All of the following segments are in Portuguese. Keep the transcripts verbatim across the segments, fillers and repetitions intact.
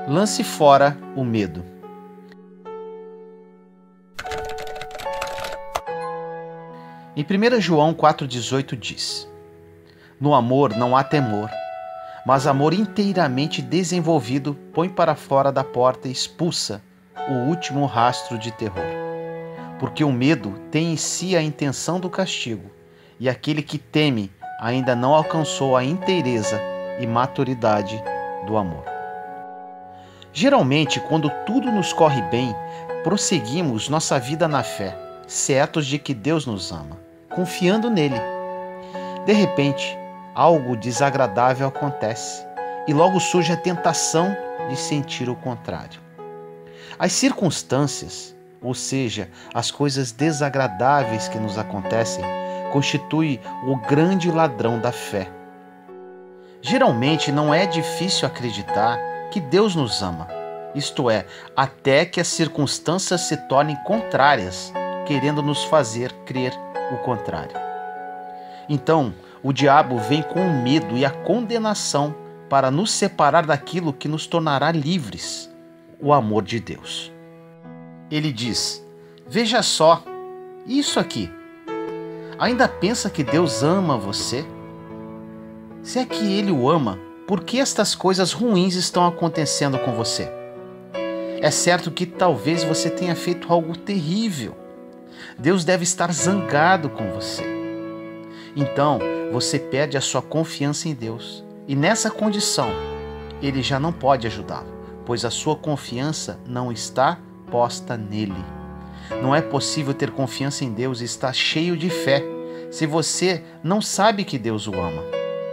Lance fora o medo. Em primeira João quatro dezoito diz: No amor não há temor, mas amor inteiramente desenvolvido põe para fora da porta e expulsa o último rastro de terror. Porque o medo tem em si a intenção do castigo, e aquele que teme ainda não alcançou a inteireza e maturidade do amor. Geralmente, quando tudo nos corre bem, prosseguimos nossa vida na fé, certos de que Deus nos ama, confiando nele. De repente, algo desagradável acontece e logo surge a tentação de sentir o contrário. As circunstâncias, ou seja, as coisas desagradáveis que nos acontecem, constituem o grande ladrão da fé. Geralmente não é difícil acreditar que Deus nos ama, isto é, até que as circunstâncias se tornem contrárias, querendo nos fazer crer o contrário. Então, o diabo vem com o medo e a condenação para nos separar daquilo que nos tornará livres, o amor de Deus. Ele diz: veja só, isso aqui. Ainda pensa que Deus ama você? Se é que Ele o ama, por que estas coisas ruins estão acontecendo com você? É certo que talvez você tenha feito algo terrível. Deus deve estar zangado com você. Então, você perde a sua confiança em Deus. E nessa condição, Ele já não pode ajudá-lo, pois a sua confiança não está posta nele. Não é possível ter confiança em Deus e estar cheio de fé se você não sabe que Deus o ama.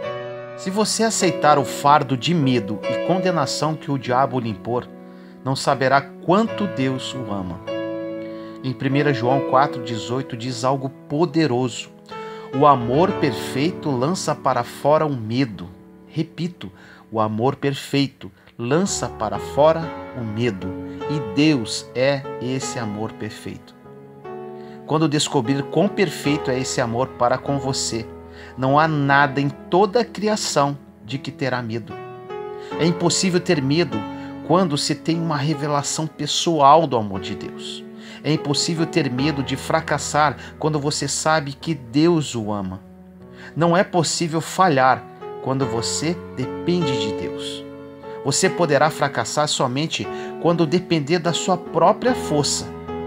Se você aceitar o fardo de medo e condenação que o diabo lhe impor, não saberá quanto Deus o ama. Em primeira João quatro dezoito diz algo poderoso: o amor perfeito lança para fora o medo. Repito, o amor perfeito lança para fora o medo, e Deus é esse amor perfeito. Quando descobrir quão perfeito é esse amor para com você, não há nada em toda a criação de que terá medo. É impossível ter medo quando se tem uma revelação pessoal do amor de Deus. É impossível ter medo de fracassar quando você sabe que Deus o ama. Não é possível falhar quando você depende de Deus. Você poderá fracassar somente quando depender da sua própria força.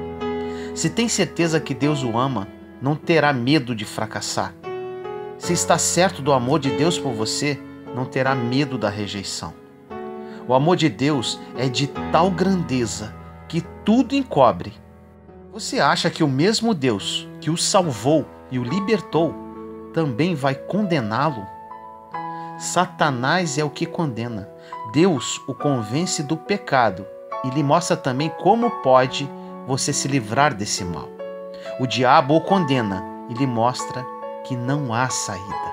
Se tem certeza que Deus o ama, não terá medo de fracassar. Se está certo do amor de Deus por você, não terá medo da rejeição. O amor de Deus é de tal grandeza que tudo encobre. Você acha que o mesmo Deus que o salvou e o libertou também vai condená-lo? Satanás é o que condena. Deus o convence do pecado e lhe mostra também como pode você se livrar desse mal. O diabo o condena e lhe mostra que não há saída.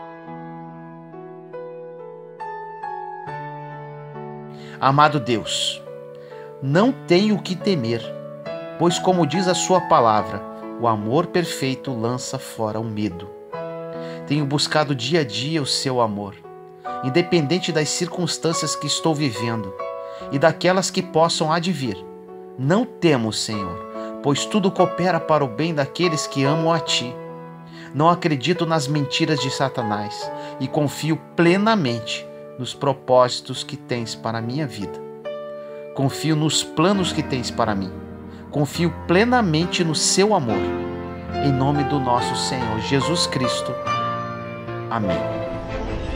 Amado Deus, não tenho o que temer, pois como diz a sua palavra, o amor perfeito lança fora o medo. Tenho buscado dia a dia o seu amor, independente das circunstâncias que estou vivendo e daquelas que possam advir. Não temo, Senhor, pois tudo coopera para o bem daqueles que amam a Ti. Não acredito nas mentiras de Satanás e confio plenamente nos propósitos que tens para a minha vida. Confio nos planos que tens para mim. Confio plenamente no seu amor. Em nome do nosso Senhor Jesus Cristo. Amém.